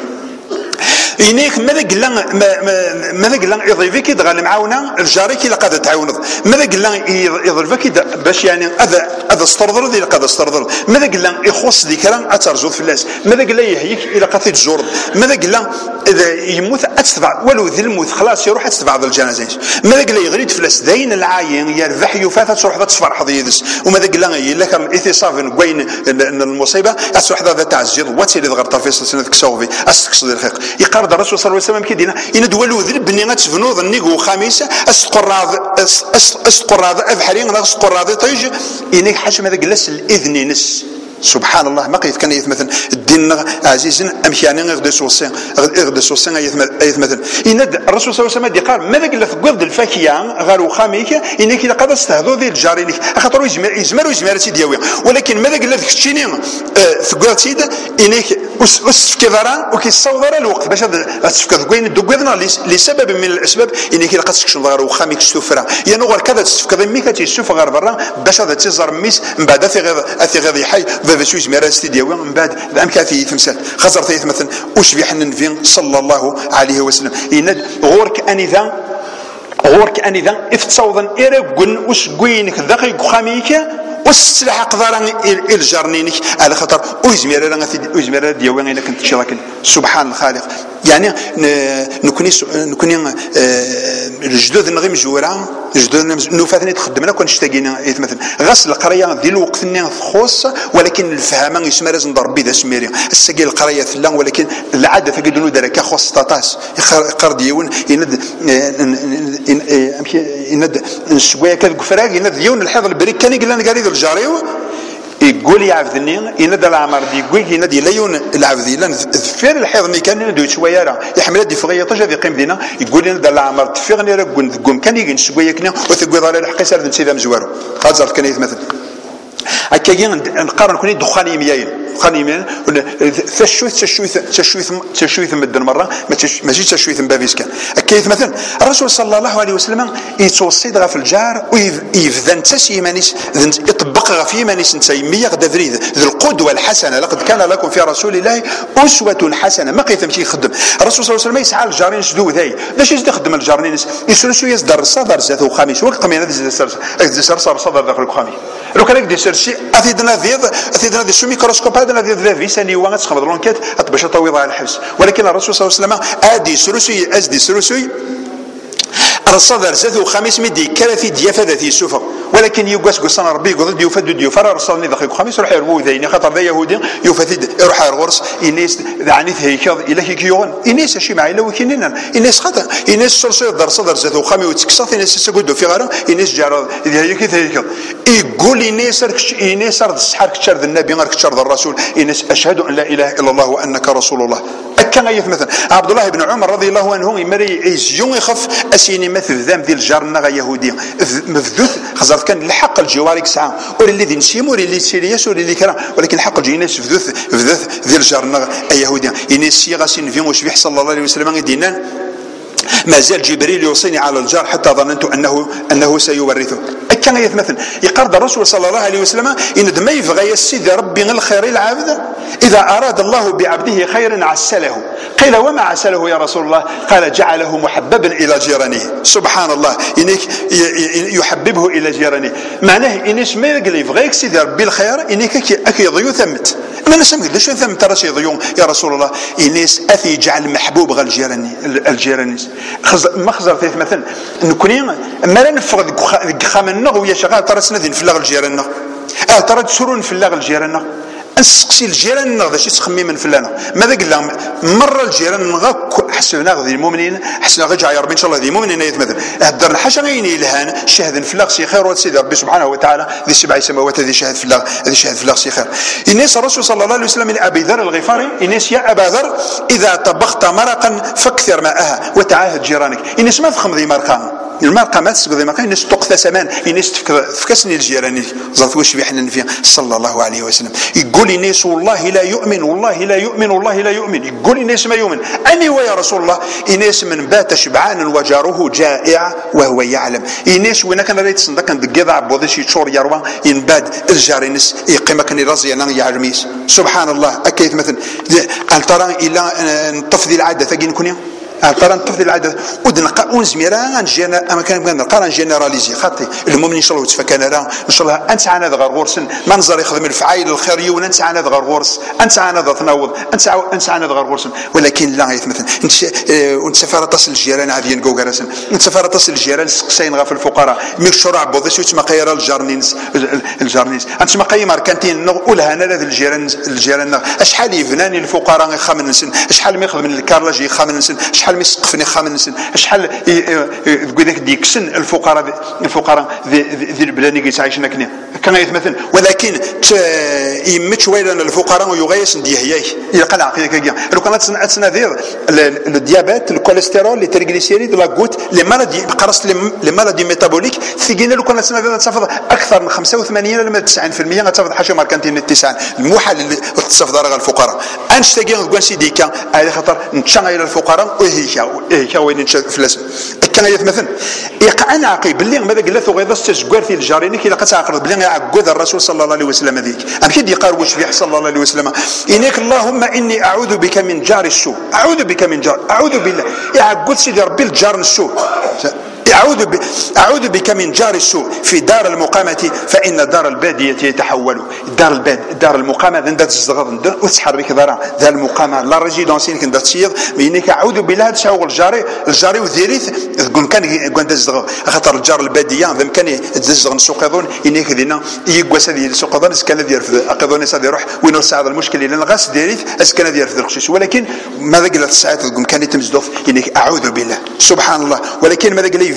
إنيك ماذا قلنا ماذا قلنا يضيفك كي دغال معاونا الجاري كي لقد تعاونض ماذا قلنا يضيفك باش يعني هذا هذا استرضر ذي لقد استرضر ماذا قلنا يخص ذكرا اترجو في الناس ماذا قلنا يحييك الى قتل الجرد ماذا قلنا اذا يموت اتتبع ولو ذي الموت خلاص يروح اتتبع ذا الجنازه ماذا قلنا يغريد فلاس داين العاين يربح يفات تروح تفرح ضيدس وماذا قلنا يلا كان الاتصاف وين المصيبه تروح ذا تعزير واتي اللي ضغط في سنه كسوفي استقصد الخيق يقرر الرسول صلى الله عليه وسلم كيدينا ان دولو ذنب بني غتفنوض النيغو خميسه استقراض استقراض افحرين استقراض طيج انك حشم هذا جلس الاذن نس سبحان الله ما قيت كان يتمثل الدين عزيز امشياني غير سوسين غير سوسين يتمثل ان الرسول صلى الله عليه وسلم قال ماذا قال في قبض الفاكهه غير خاميك انك اذا قد استهدوا ذي الجارين خاطر يجمر يجمر يجمر سيدي ولكن ماذا قال لك تشيني في قبض سيد انك اس كذران وكيصور الوقت باش تفكر كوين دوغنا لسبب من الاسباب انك اذا قد تكشف غير خاميك السفره يعني غير كذا تفكر ميك تيشوف غير برا باش هذا تزر ميس من بعد في غير في غير حي ذا شويش مراستي ديالو من بعد ذام كافي تمثال خزر ثيث مثلا وشبيح النبي صلى الله عليه وسلم يند غورك انذا غورك انذا افتوضا ارغن وش كوينك دقيق خاميك والسلاح قدران الجرنينك على خطر ويزمير انا في ويزمير ديالو الا كنت شي راكن سبحان الخالق يعني نكوني نكوني الجدود نغي مجوره الجدود نوفاتني تخدمنا كنشتاقينا مثلا غسل القريه ديال الوقت ني خص ولكن الفهمه يسمى لازم ضربي ذا سميري السقي القريه ثلا ولكن العاده فقدنو درك خص طاطاس قرديون يند يند شويه كذا فراغ يند ديون الحظ البريك كان قال لنا قال الجاريو يقول يعبدني ينادى العمر دي يقول ينادي ليون العبد لان فين الحيض مي كان ندوي شويه راه يحمل دي فغيه طاجه في قيم دينا يقول ينادى العمر تفيغني راه قوم كان يجي شويه كنا وتقول على الحقيسه هذا سيدنا مزوارو خاطر كان يتمثل هكاين القرن كوني دخان يميين دخان يميين تشويث تشويث تشويث تشويث مدن مره ماشي تشويث مبابيس كان هكايت مثلا الرسول صلى الله عليه وسلم يتوصي في الجار ويفذن تسيمانيس يطبق في مانيس نتايميه غدا فريد ذو القدوه الحسنه لقد كان لكم في رسول الله اسوه حسنه ما قيث مشي يخدم الرسول صلى الله عليه وسلم يسعى الجارين شدو ذاي باش يخدم الجارين يسلسو يصدر الصدر ذاته خميس وقت قمينا ديسر صدر داخل الخميس لو كان ديسر شي اثيدنا فيض اثيدنا دي سو ميكروسكوب هذا ديال ذا فيساني وانا تخبط لونكيت باش تطويض على الحبس ولكن الرسول صلى الله عليه وسلم ادي سلسي ازدي سلسي الصدر ذاته خميس مدي كرفي ديافه ذي السفر ولكن يقاس قصنا ربي يقول يفد ديوفر رسولني دقيق خميس يروح يربو ذيني خاطر ذا يهودي يفد يروح الغرس انيس ذعني هيكض الى كيكيون انيس شي معي لو كيننا انيس خاطر انيس سلسي در صدر ذاته خميس وتكسط انيس سكودو في غيره انيس جار هيك هيك يقول انيس انيس السحر كثر النبي غير كثر الرسول انيس اشهد ان لا اله الا الله وانك رسول الله كان غيث مثلا عبد الله بن عمر رضي الله عنه يمري يزيون يخف اسيني مثل ذم ذي الجارنا يهودي مفذوث خزرت كان الحق الجوارك ساعه ولا اللي نسيم ولا اللي سيرياس ولا اللي كرا ولكن حق الجيناس فذوث فذوث ذي الجارنا يهودي ينسي غاسين في مش صلى الله عليه وسلم يدينا ما زال جبريل يوصيني على الجار حتى ظننت انه انه سيورثه كان يتمثل يقرض الرسول صلى الله عليه وسلم ان دما يبغى يسيد ربي الخير العبد اذا اراد الله بعبده خيرا عسله قيل وما عسله يا رسول الله قال جعله محببا الى جيرانه سبحان الله انك يحببه الى جيرانه معناه انيش ما يقول يبغى يسيد ربي الخير انك اكي ضيو ثمت ما نسمع ليش ثمت راه شي ضيو يا رسول الله انيس اثي جعل محبوب غير الجيراني الجيراني ما خزر مثلا نكوني ما لا نفرض خامن ويا شغال ترى سندين في اللغه الجيران اه ترى تسرون في اللغه الجيران نسقسي الجيران نغدا شي تخميم في لنا ماذا قال لهم مره الجيران نغا حسبنا غادي المؤمنين حسنا غا جاي ربي ان شاء الله ذي المؤمنين يتمثل هدرنا حاشا غير الهان شاهد في اللغه سي خير وسيدي ربي سبحانه وتعالى ذي سبع سماوات هذه شاهد في اللغه هذه شاهد في اللغه سي خير الناس الرسول صلى الله عليه وسلم لابي ذر الغفاري الناس يا ابا ذر اذا طبخت مرقا فاكثر ماءها وتعاهد جيرانك الناس ما تخمضي مرقا المرقه ما تسقط ما كاين تقثى سمان الناس تفكسني الجيراني زرت واش بحنا فيها صلى الله عليه وسلم يقول الناس والله لا يؤمن والله لا يؤمن والله لا يؤمن يقول الناس ما يؤمن اني ويا رسول الله الناس من بات شبعان وجاره جائع وهو يعلم الناس وين كان ريت صندق كان دقيضه بوضي شي شور يروى ينباد الجارينس يقيم كان رازي انا يعلميس سبحان الله اكيد مثلا قال ترى الى نطفذ العاده ثقي نكون ترى نطفي العدد ودنقا اونز ميران جينا اما كان نلقى جينيراليزي خاطي المؤمن ان شاء الله تفكان راه ان شاء الله انت عنا غير غورسن ما نزر يخدم الفعايل الخيريه وانت عنا غير غورس انت عنا تنوض انت انت عنا غير غورسن ولكن لا يتمثل انت وانت سفاره تصل الجيران عاديين كوكراسن انت سفاره تصل الجيران سقسين غير في الفقراء ميك شرع بوضي شو ما قيره الجارنينز الجارنينز انت ما قيم اركانتين نقول هنا هذا الجيران الجيران شحال يفناني الفقراء يخمن نسن شحال ما يخدم الكارلاج يخمن نسن شحال ما يسقفني خامن نسن شحال تقول ذاك ديكسن الفقراء الفقراء ذي البلاد اللي تعيشنا كنا كان يتمثل ولكن يمت شويه الفقراء ويغيس ديهياي يلقى العقيده كيا لو كانت تنادير الديابات الكوليسترول لي تريغليسيريد لا غوت لي مالادي قرص لي مالادي ميتابوليك ثقينا لو كانت تنادير تفضل اكثر من خمسة وثمانين ولا تسعين بالمئة غتفضل حاجه ماركانتين التسعين المحال اللي تصفدر غير الفقراء انشتاقي كون سيدي كان على خاطر نتشان الى الفقراء وهي إيه كوين فلسن كان يتمثل يقعن عقيب باللي ماذا قال له غير استجوار في الجارين كي لقى تعقد باللي يعقد الرسول صلى الله عليه وسلم هذيك امشي يقال واش في صلى الله عليه وسلم انك اللهم اني اعوذ بك من جار السوء اعوذ بك من جار اعوذ بالله يعقد سيدي ربي الجار السوء أعوذ ب... أعوذ بك من جار السوء في دار المقامة فإن دار البادية يتحول دار الباد دار المقامة عندها تزغض وتحرك دارها دار المقامة لا ريزيدونسي كنت تصيغ بينك أعوذ بالله تشاور الجاري الجاري وذيريث كون كان كون تزغض خاطر الجار البادية ذم كان يتزغ السوق يظن إنك ذينا يقوس هذه السوق يظن كان دير في أقضون ساد يروح وين الساعة المشكلة لأن غاس ديريث أس كان دير في الخشيش ولكن ماذا قال الساعة كون كان يتمزدوف إنك أعوذ بالله سبحان الله ولكن ماذا قال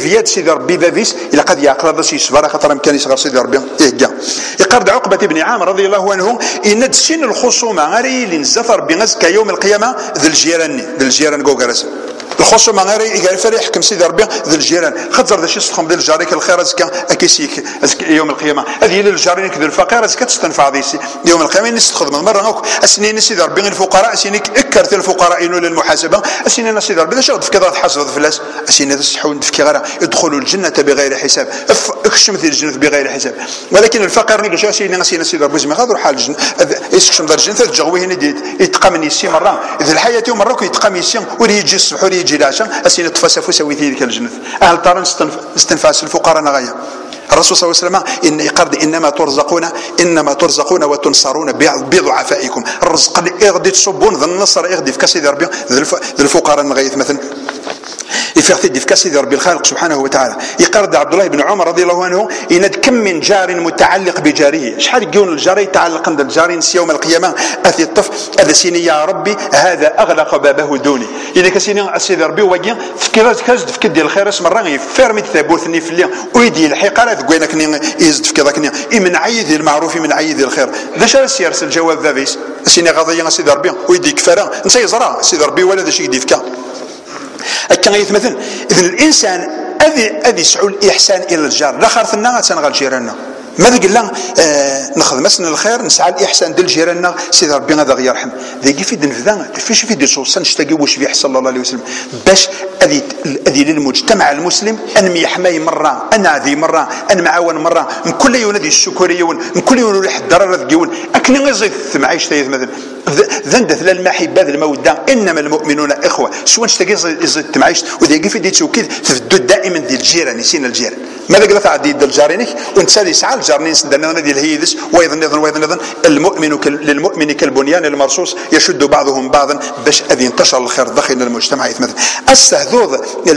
كيفيات سيدي ربي بابيس الى قد يعقل هذا الشيء صبر خاطر كان يصغر سيدي ربي يهكا يقرد عقبه بن عامر رضي الله عنه ان تسين الخصومه غير اللي نزف ربي غزك يوم القيامه ذي الجيران ذي الجيران كوكرس الخصومه غير يقال فري يحكم سيدي ربي ذي الجيران خاطر ذا الشيء تخم ديال الجاريك الخير ازكا اكيسيك يوم القيامه هذه للجارين كذا الفقير ازكا تستنفع ديسي يوم القيامه نستخدم المره اسنين سيدي ربي الفقراء اسنين اكرت الفقراء انه للمحاسبه اسنين سيدي ربي شغل في كذا تحاسب فلاس اسنين تسحون في غير يدخلوا الجنه بغير حساب اكشمت الجنه بغير حساب ولكن الفقير نيجي شي اسنين سيدي ربي زعما غادر حال الجنه يسكشم دار الجنه تجغوي هنا يتقام يسي مره اذا الحياه يوم مره يتقام يسي ولي يجي الصبح ولي يجي العشاء اسنين تفسفوا سوي ذيك الجنه اهل طارن استنفاس الفقراء غايه الرسول صلى الله عليه وسلم ان يقرد انما ترزقون انما ترزقون وتنصرون بضعفائكم الرزق اللي غادي تصبون ذا النصر يغدي في كاسيدي ربي ذا الفقراء نغايه مثلا يفيغ في كاسيدي ربي الخالق سبحانه وتعالى يقرد عبد الله بن عمر رضي الله عنه ان كم من جار متعلق بجاره شحال يكون الجار يتعلق عند الجار يوم القيامه اثي الطف هذا سيني يا ربي هذا اغلق بابه دوني اذا كسيني سيدي ربي وكي فكرات كاز في ديال الخير اسم مره يفرمي تثبوتني في الليل ويدي الحقاره تقول لك يزد في كذاك من عيد المعروف من عيد الخير ذا شا سيرس الجواب ذابيس سيني غاضيه سيدي ربي ويدي كفاره انت يزرع سيدي ربي ولا ذا شي يدي فكا كان يتمثل اذا الانسان اذي اذي يسعوا الاحسان الى الجار لا خاطرنا تنغال جيراننا ماذا قلنا آه نخدم مسنا الخير نسعى الاحسان ديال جيراننا سيدي ربي هذا يرحم ذاك في دنفذا فاش في دي صوص نشتاقي واش في صلى الله عليه وسلم باش اذي اذي للمجتمع المسلم ان يحمي مره انا ذي مره ان معاون مره من كل يوم هذه الشكريه من كل يوم لحد الضرر ذكيون اكن غيزيد معيش تايث مثلا ذندث للمحبه الموده انما المؤمنون اخوه سواء نشتاقي زيد معيش وذاك في دي توكيد تفدد دائما ديال الجيران يسين الجيران ماذا قلت عدي ديال جارينك وانت يسعى الجارنين سندنا ديال الهيدس وايضا ايضا وايضا ايضا المؤمن للمؤمن كالبنيان المرصوص يشد بعضهم بعضا باش اذ ينتشر الخير داخل المجتمع مثلا السهذوذ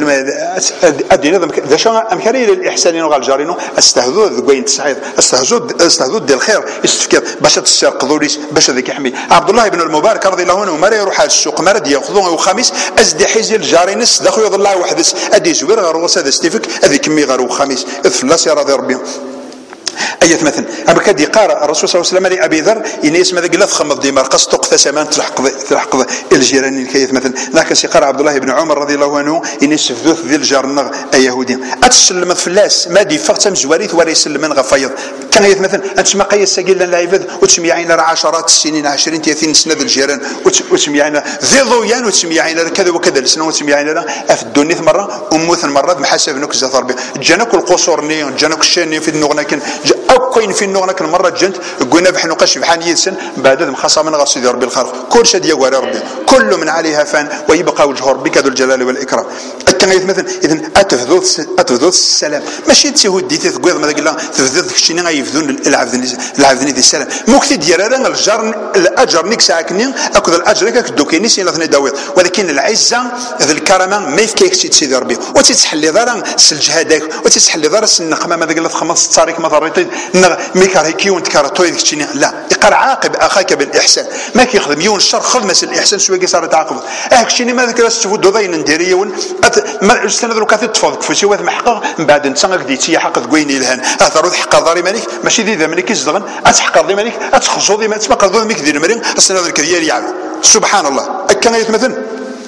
الدين ذا شا امكانيه للاحسان غال جارينو السهذوذ كوين تسعيد السهذوذ السهذوذ ديال الخير يستفكر باش تسرق ذوليس باش ذاك يحمي عبد الله بن المبارك رضي الله عنه مره يروح على السوق مره ياخذوه وخميس ازدي حيزي الجارينس داخل يضل وحدس ادي زوير غير وسا هذا ستيفك هذه كمي غير وخميس افلاس يا راضي ربي أية مثلا أما كاد يقارأ الرسول صلى الله عليه وسلم لأبي ذر إن اسم ذاك لا تخمض ديمار قص تقثى سمان تلحق تلحق الجيران كيف مثلا ذاك سيقرأ عبد الله بن عمر رضي الله عنه إن يسفذوث ذي الجار يهودي أتسلم فلاس ما دي فقط زواريث ولا يسلم غفيض كان يث مثلا أنت ما قيس سجل العباد وتسميعين عشرات السنين عشرين ثلاثين سنة ذي الجيران وتسميعين ذي ضويان وتسميعين كذا وكذا السنة وتسميعين في الدنيا مرة أموث مرة بحسب نكزة ضربة جانك القصور نيون جانك الشين في النغنة كان أو كاين في النغنة كان مرة جنت قلنا بحنا قش بحال يسن بعد ذم خاصة من غصي ربي الخلق كل شيء ديال ربي كل من عليها فان ويبقى وجه ربك ذو الجلال والإكرام التنغيث مثلا إذا أتفذوث أتفذوث السلام ماشي تسهود دي تقول ما قال تفذوث كشينا غيفذون العبدني العبدني دي السلام مكتي ديال الجر الأجر نيك ساكنين أكذ الأجر كدوكيني سين لثني داويض ولكن العزة ذا الكرامة ما يفكيك سيدي ربي وتتحلي دار سلج هذاك وتتحلي دار النقمة ما قال خمس تصاريك ما ضريتي ميكاريكي وانت كارتوي كشينا لا يقرا عاقب اخاك بالاحسان ما كيخدم يون الشر خدمه الاحسان شويه كيصير تعاقب اه كشيني ما ذكر تفود ضاين نديريه ما السنه دروك تتفضك في شي واحد محقق من بعد انت غديتي حق كويني الهان اثروا حق ضاري مالك ماشي دي ذا مالك يزدغن اتحق ضي مالك اتخصو دي ما تبقى ضو ميك دير مرين السنه ذاك ديال يعاود سبحان الله كان يتمثل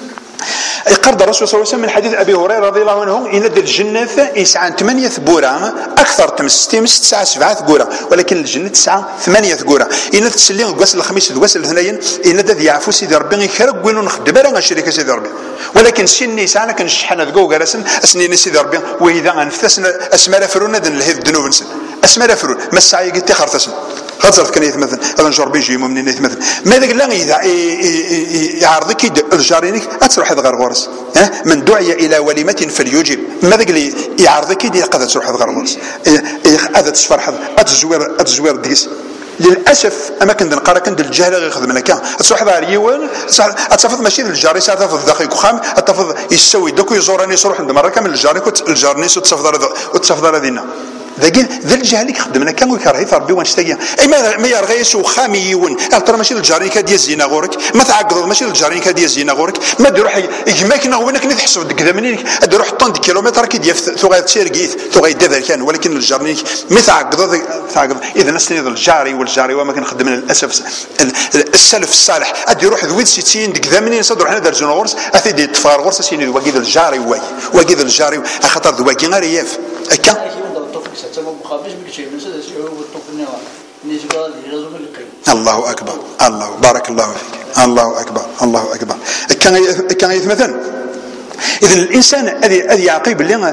يقرض الرسول صلى الله عليه وسلم من حديث ابي هريره رضي الله عنه ان الجنه يسعى ثمانيه ثبوره اكثر تمس تمس تسعه سبعه ثبوره ولكن الجنه تسعه ثمانيه ثبوره ان تسلي غواس الخميس غواس الاثنين ان ذا يعفو سيدي ربي يخرج وين نخدم انا شريك سيدي ربي ولكن سني سانا كنشحن ذكو جالسن اسني سيدي ربي واذا انفسنا اسماء فرون ذن الهذ الذنوب نسن اسماء فرون ما السعي قلت خرتسن خاطر كان يتمثل هذا نجرب يجي منين يتمثل ماذا قال لا اذا يعرضك الجارينك اتروح هذا غرغورس ها من دعي الى وليمه فليجب ماذا قال لي يعرضك يدي قد تروح هذا غرغورس هذا تصفر هذا اتزوير اتزوير ديس للاسف اماكن نقرا كند الجهل غير يخدم لك تصح دار يوان اتفض ماشي الجاري تفض دقيق خام اتفض يسوي دوك يزورني يروح عند مره كامل الجاري الجارني وتصفض وتصفض هذينا ذاك ذا الجهل يخدمنا كان ويكره ربي ونشتاقي اي ما ما يرغي سو خاميون ترى ماشي الجارين كاد يزينا غورك ما تعقد ماشي الجارين كاد يزينا غورك ما تروح يجماك وينك نحسب كذا منين تروح طن كيلومتر كي ديال ثغايت سيرغيث ثغايت دابا كان ولكن الجارين ما تعقد تعقد اذا نسند الجاري والجاري وما كنخدم للاسف السلف الصالح ادي يروح ذويد ستين ديك ذا منين صدر حنا درجون غورس اثيدي تفار غورس سيني واكيد الجاري واي واكيد الجاري خاطر ذواكي غير ياف هكا الله اكبر الله بارك الله فيك الله اكبر الله اكبر كان كان يتمثل اذا الانسان هذه هذه يعقيب اللي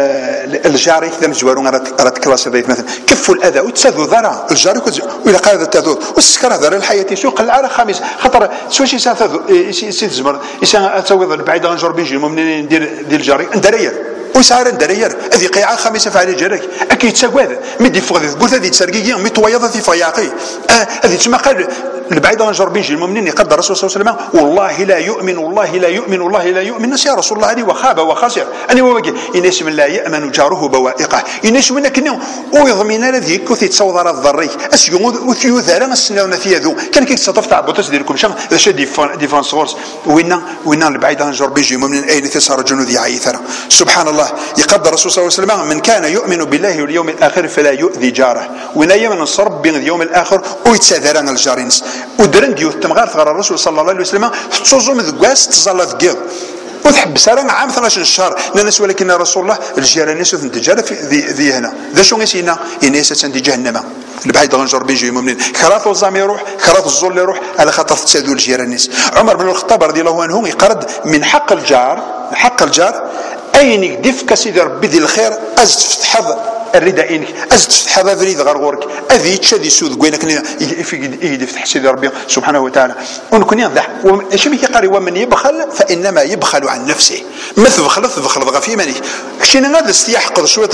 الجاري كذا مزوارون راه كلاس مثلا كفوا الاذى وتسادوا ذرا الجاري ولا قاعده تذوذ والسكر ذرا الحياه سوق العرق خامس خاطر سوا شي ساعه يسيد الزمر يسا تسوي بعيد عن جربي يجي منين ندير ديال الجاري ندرير وسعر الدرير هذه قيعه خميسه فعلي جرك اكيد تساواد مدي فوق قلت هذه تسرقيه مي تويضه في فياقي هذه تما قال البعيد عن جربي يجي المؤمنين يقدر الرسول صلى الله عليه وسلم والله لا يؤمن والله لا يؤمن والله لا يؤمن ناس يا رسول الله هذه وخاب وخسر انا وواقي اناس من لا يامن جاره بوائقه اناس من كنا ويضمن الذي كثي تصور الضري اسيوم وثيوثا لا مسنا في ذو كان كيتصطف تاع بوتس ديالكم شنو هذا شي ديفونس فورس وين وين البعيد عن جربي يجي المؤمنين اين تسار جنود عيثره سبحان الله يقدر الرسول صلى الله عليه وسلم من كان يؤمن بالله واليوم الاخر فلا يؤذي جاره وين يمن الصرب بين اليوم الاخر ويتسادران الجارينس ودرن ديو تمغار ثغر الرسول صلى الله عليه وسلم تصوزو مذكواس تزال ذكيض وتحبس راه عام اثنا عشر شهر ناس ولكن رسول الله الجيران ناس تنتجار في ذي هنا ذا شو غيسينا اناس تنتي جهنم البعيد غنجر بيجي مؤمنين خراط الزام يروح خراط الزول يروح على خاطر تسادوا الجيران ناس عمر بن الخطاب رضي الله عنه يقرض من حق الجار حق الجار اينك دفك سيدي ربي ذي الخير از تفتح الرداء انك از تفتح هذا فريد غرغورك اذي تشدي سود قوينك يفتح سيدي ربي سبحانه وتعالى ونكون يضح ايش بيك قال ومن يبخل فانما يبخل عن نفسه مثل بخل بخل ضغى في مانيك كشينا هذا استيحق شويه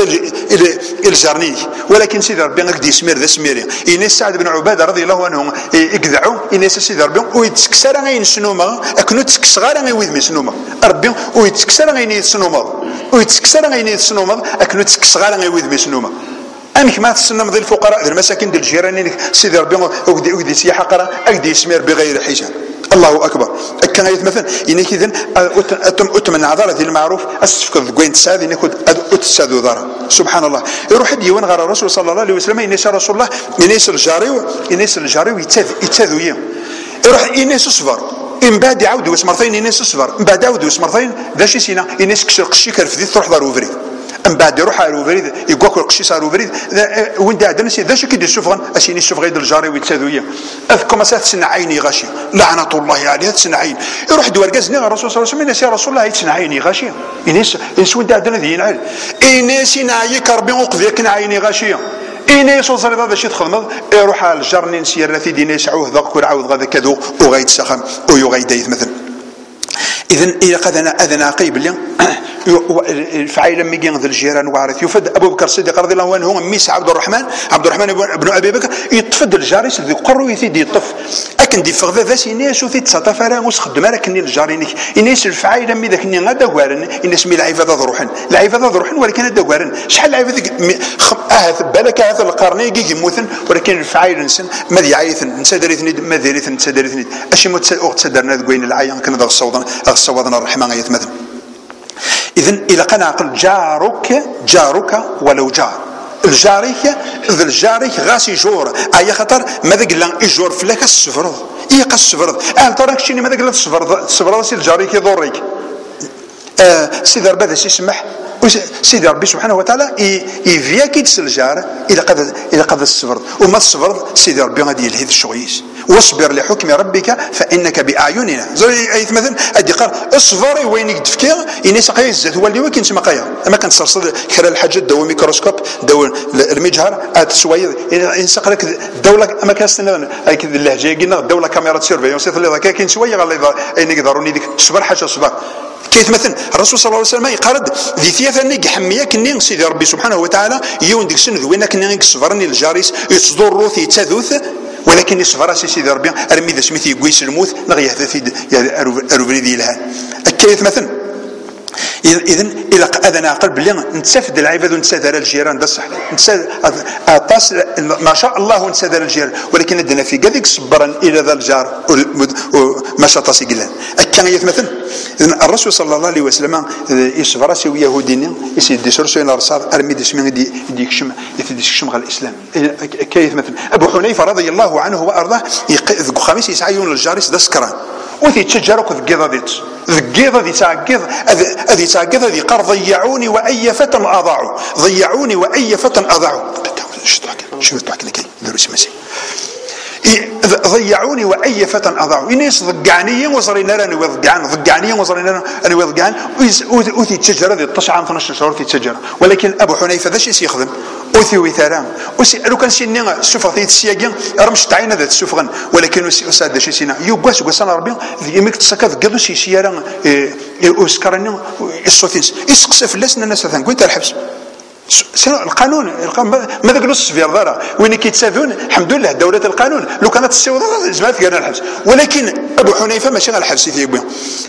الجرني ولكن سيدي ربي غادي يسمير ذا سميري انس سعد بن عباده رضي الله عنه يقذعوا انس سيدي ربي ويتكسر غير سنوما اكنو تكسغار غير ويذ سنوما ربي ويتكسر غير سنوما ويتكسر غير سنوما اكنو تكسغار غير ويذ سنوما امك ما تسنم ذي الفقراء المساكين ديال الجيران سيدي ربي ودي ودي سياحه قرا اكدي يسمير بغير حجاب الله اكبر كان يتمثل انك اذا اتمنى عذره المعروف اسفك كوين تساد انك اتسادو ذرا سبحان الله يروح ديوان غير الرسول صلى الله عليه وسلم انس رسول الله انس الجاري انس الجاري يتاذو يروح انس صفر من بعد يعاود وسمرتين انس صفر من بعد عاود وسمرتين ذا شي سينا انس كشر قشي كرفدي تروح دارو فريد من بعد يروح على فريد يقوك القشي صاروا فريد وين دا عندنا سي ذا شي كيدير السفغان اشيني السفغ يد الجاري ويتساذويه اذكر تسنى عيني غاشيه لعنه الله عليها تسنى عين يروح دوار كازني الرسول صلى الله عليه وسلم يا رسول الله تسنى عيني غاشيه انس انس وين دا عندنا ذي العين انس نعيك ربي وقذيك عيني غاشيه إني صوصر هذا الشيء تخدم يروح على الجرني نسير في ديني سعوه ذاك وعاود غدا كذو وغيد سخم ويغيد دايث مثلا إذن إذا قد أنا أذن عقيب اليوم الفعيل لما يجي عند الجيران وعرف يفد أبو بكر الصديق رضي الله عنه ميس عبد الرحمن عبد الرحمن بن أبي بكر يتفد الجاري ذي قرو يثيد يطف أكن دي فغذا ذا سيناس وثيت سطفا راه وسخدم راه كني الجارينك إناس الفعيل لما إذا كني غدا غارن إناس مي العيفة ذا ضروحن العيفة ذا ضروحن ولكن هذا غارن شحال العيفة أهث بالك هذا القرن يجي يموثن ولكن الفعيل نسن ما يعيثن نسدريثني ما ذريثن نسدريثني أشي مت أغتسدرنا ذوين العيان كنا ذا الصوضن الصوضن الرحمن يتمثل إذن إذا كان عقل جارك جارك ولو جار الجاريك ذا الجاريك غاسي جور أي خطر ماذا قلنا يجور فلاك السفرض إيه السفرض أهل تراك شيني ماذا قلنا السفرض السفرض سي الجاريك يضرك آه سيدي ربي هذا يسمح سيدي ربي سبحانه وتعالى يفيا كي تسلجار إذا قد إذا قد السفرض وما السفرض سيدي ربي غادي يلهي الشغيس واصبر لحكم ربك فإنك بأعيننا زي أي مثلا أدي قال اصبري وينك تفكير إني سقيا الزيت هو اللي وكين سما قيا ما كان تصرصد خلال الحاجة دو ميكروسكوب دو المجهر أتسوي إن سقلك الدولة ما كان استنى هيك اللهجة قلنا الدولة كاميرا سيرفيونس اللي ذاك كاين شوية غير إنك ضروري ديك صبر حاجة صبر كيف مثلا الرسول صلى الله عليه وسلم يقرد ذي ثيثا نيك حميه كني سيدي ربي سبحانه وتعالى يون ديك سن ذوينا كني صبرني الجاريس يتصدر روثي تذوث ولكن يصبر سيدي ربي ارمي ذا سميث يقويس الموت نغيه في اروفريدي لها كيف مثلا اذا الى اذا عقل بلي نتسافد العباد ونتسادر الجيران ده صح نتساس ما شاء الله ونتسادر الجيران ولكن عندنا في كذلك صبرا الى ذا الجار ما شاء الله سيقلان كان مثلا الرسول صلى الله عليه وسلم يصبر سوي يهودين يسيد سرسو الى رصاد ارمي ديش من دي ديكشم يديكشم على الاسلام كيف مثلا ابو حنيفه رضي الله عنه وارضاه يقذ خميس يسعيون الجارس ده سكران وثي تشجرك ذكيضه ديت ذكيضه ذي تعقيض هذه تعقيض هذه قال ضيعوني واي فتى اضاعوا ضيعوني واي فتى اضاعوا شو تحكي لك دروس مسي ضيعوني واي فتى اضاعوا الناس ضقعني وصرينا راني وضقعان ضقعني وصرينا انا وضقعان وثي تشجره ذي طش عام اثناش شهور في تشجره ولكن ابو حنيفه ذا شي يخدم وثي وثرام لو كان سيني سفغتي السياقين رمش تعينا ذات السفغن ولكن اساد شي سينا يوغاس غسان ربي يمك تسكا قالوا شي سياره اسكرني الصوتيس يسقسف لسنا الناس ثانك وانت الحبس القانون ماذا قالوا السفير دارا وين كيتسافون الحمد لله دوله القانون لو كانت السيوضه جماعه قالنا الحبس ولكن ابو حنيفه ماشي غير الحبس في بهم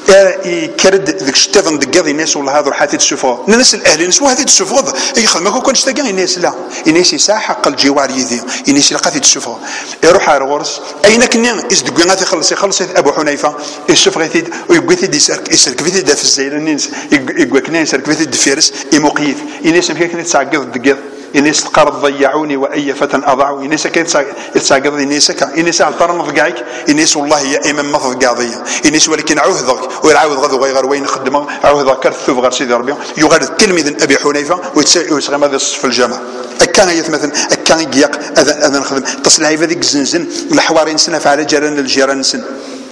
كرد ذاك الشتيفن دقاضي الناس ولا هذو حاتي السفوه الناس الاهلين سوا هذه السفوه يخدم ما كنتش تلقى الناس لا الناس يسا حق الجوار يذي الناس يلقى في السفوه يروح على غرس اين كنا يصدقوا غادي يخلص يخلص ابو حنيفه السفغ يثيد ويبغي يثيد يسرك في في الزير الناس يقول كنا يسرك في الفارس يمقيف الناس كيف تعقد الدقيق الناس القرض ضيعوني واي فتى اضاعوا الناس كيتعقد الناس الناس على الطرن ضقعك الناس والله يا امام ما ضقاضيه الناس ولكن عوهضك ويعاود غدو غير وين خدمه عوهض كرثوف غير سيدي ربي يغادر تلميذ ابي حنيفه ويتسغى ماذا في الجامعه كان مثلا كان يقيق اذا نخدم تصل هذيك الزنزن الحوارين سنه على جيران الجيران سن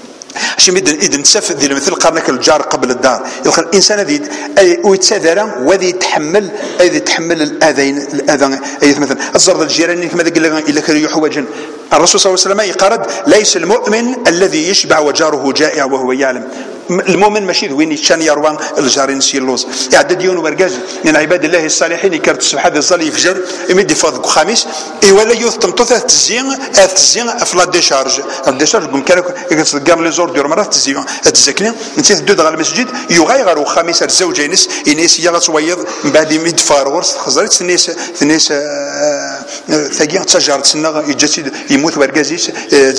شي مدن اذا نسف ديال مثل قرنك الجار قبل الدار يلقى الانسان هذي ويتسادر وذي يتحمل اذا يتحمل الاذين الاذى اي مثلا الزرد الجيراني كما قال لك الا كان يحوجا الرسول صلى الله عليه وسلم يقرد ليس المؤمن الذي يشبع وجاره جائع وهو يعلم المؤمن ماشي وين يتشان يروان الجارين سيلوز يعدد ديون ورقاز من عباد الله الصالحين يكرت سبحان الظل يفجر يمد فاض خميس ولا يثم تث تزين تزين افلا ديشارج الديشارج ممكن يقدر لي زور دير مرات تزين تزكني انت تدود على المسجد يغير خميس الزوجينس انيس يا صويض من بعد يمد فارورس خزرت الناس الناس ثقيل تشجر تسنى يجسد يموت ورقازيس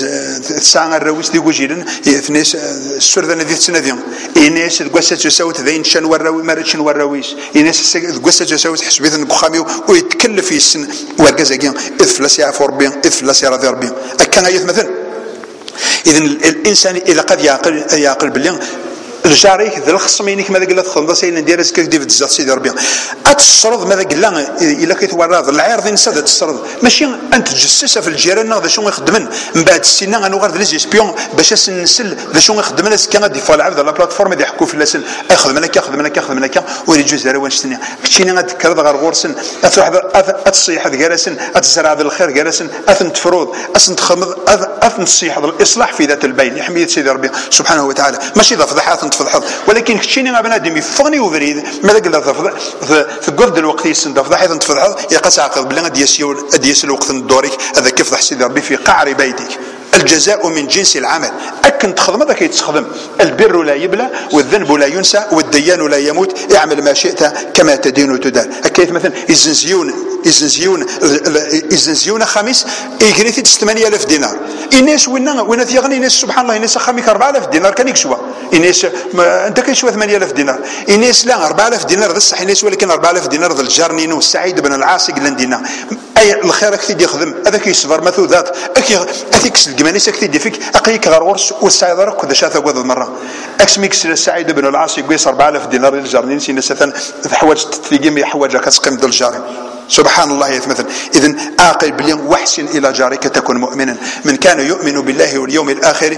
ساعه الرويس دي وجيرن الناس السردان ذي ديهم الناس تقوسات تساوت ذين شن وراوي ما شن وراويش الناس تقوسات تساوت حسبيت نقخاميو ويتكلف في السن ورقازاكين افلاس يعفور بين افلاس يراضي ربي كان غيث مثلا اذا الانسان اذا قد يعقل يعقل باللي الجاريك ذا الخصمينك ماذا قال لك خلص سين ندير كيف ديف تزاد سيدي ربي اتصرض ماذا قال لك الا كيتورد العارض نسد تصرض ماشي انت تجسسها في الجيران هذا شنو يخدمن من بعد السنه غنو غير لي سبيون باش نسل ذا شنو يخدمن كان ديفا العبد على بلاتفورم اللي يحكوا في اللسن اخذ منك ياخذ منك ياخذ منك وريجو زرا واش سنه كنتي غتكرد غير غورسن تروح تصيح غيرسن تزرع هذا الخير غيرسن اثن تفروض اثن تخمض اثن تصيح الاصلاح في ذات البين حميه سيدي ربي سبحانه وتعالى ماشي ذا فضحات تفضحض ولكن كتشيني مع بنادم يفغني وبريد ماذا قال لك في قرد الوقت يسند فضحيت تفضحض يقاس عقد بلا ديسيول ديس الوقت الدوريك هذا كيف ضح سيدي ربي في قعر بيتك الجزاء من جنس العمل أكن تخدم هذا كيتخدم البر لا يبلى والذنب لا ينسى والديان لا يموت اعمل ما شئت كما تدين تدان أكيد مثلا الزنزيون الزنزيون الزنزيون خميس يجري ثمانية آلاف دينار الناس وين وين يغني الناس سبحان الله الناس خميك أربعة آلاف دينار كان يكشوا الناس انت كيشوا ثمانية آلاف دينار الناس لا أربعة آلاف دينار ذا الصح الناس ولكن أربعة آلاف دينار ذا الجارنينو سعيد بن العاص قال دينا اي الخير كثير يخدم هذا كيصبر مثوذات اكي اثيكس الجمانيس كثير يفيك اقيك غير ورس والسعيد راك كذا شافه قبل المره اكسميكس سعيد بن العاص يقيس أربعة آلاف دينار للجارنين سي نسثن حواج تلقي حواج كتسقم ديال الجاري سبحان الله يتمثل اذا اعقل بلي واحسن الى جارك تكن مؤمنا من كان يؤمن بالله واليوم الاخر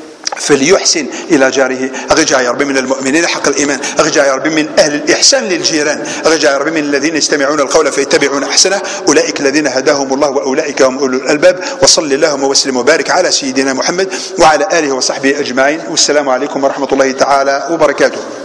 فليحسن الى جاره ارجع يا ربي من المؤمنين حق الايمان ارجع يا ربي من اهل الاحسان للجيران ارجع يا ربي من الذين يستمعون القول فيتبعون احسنه اولئك الذين هداهم الله واولئك هم اولو الالباب وصل اللهم وسلم وبارك على سيدنا محمد وعلى اله وصحبه اجمعين والسلام عليكم ورحمه الله تعالى وبركاته.